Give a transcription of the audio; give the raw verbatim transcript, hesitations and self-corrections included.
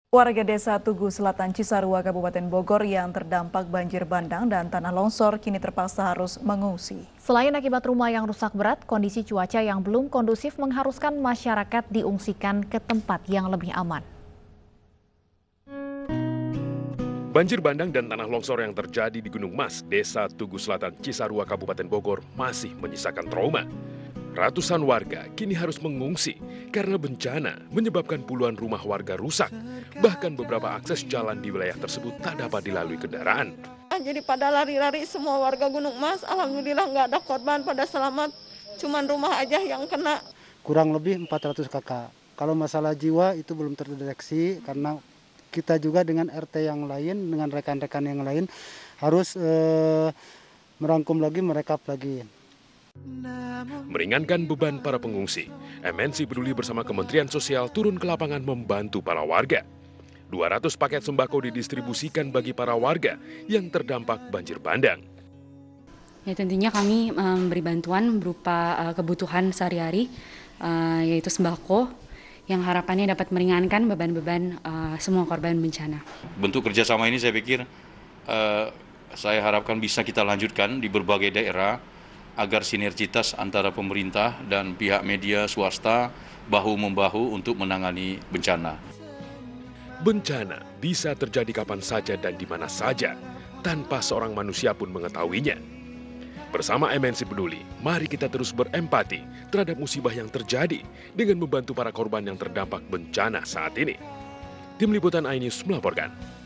Warga desa Tugu Selatan Cisarua, Kabupaten Bogor yang terdampak banjir bandang dan tanah longsor kini terpaksa harus mengungsi. Selain akibat rumah yang rusak berat, kondisi cuaca yang belum kondusif mengharuskan masyarakat diungsikan ke tempat yang lebih aman. Banjir bandang dan tanah longsor yang terjadi di Gunung Mas, desa Tugu Selatan Cisarua, Kabupaten Bogor masih menyisakan trauma. Ratusan warga kini harus mengungsi karena bencana menyebabkan puluhan rumah warga rusak. Bahkan beberapa akses jalan di wilayah tersebut tak dapat dilalui kendaraan. Jadi pada lari-lari semua warga Gunung Mas, alhamdulillah nggak ada korban, pada selamat. Cuman rumah aja yang kena. Kurang lebih empat ratus kakak. Kalau masalah jiwa itu belum terdeteksi karena kita juga dengan R T yang lain, dengan rekan-rekan yang lain harus eh, merangkum lagi, merekap lagi. Meringankan beban para pengungsi, M N C Peduli bersama Kementerian Sosial turun ke lapangan membantu para warga. dua ratus paket sembako didistribusikan bagi para warga yang terdampak banjir bandang. Ya, tentunya kami memberi bantuan berupa uh, kebutuhan sehari-hari, uh, yaitu sembako, yang harapannya dapat meringankan beban-beban uh, semua korban bencana. Bentuk kerjasama ini saya pikir uh, saya harapkan bisa kita lanjutkan di berbagai daerah, agar sinergitas antara pemerintah dan pihak media swasta bahu-membahu untuk menangani bencana. Bencana bisa terjadi kapan saja dan di mana saja, tanpa seorang manusia pun mengetahuinya. Bersama M N C Peduli, mari kita terus berempati terhadap musibah yang terjadi dengan membantu para korban yang terdampak bencana saat ini. Tim Liputan iNews melaporkan.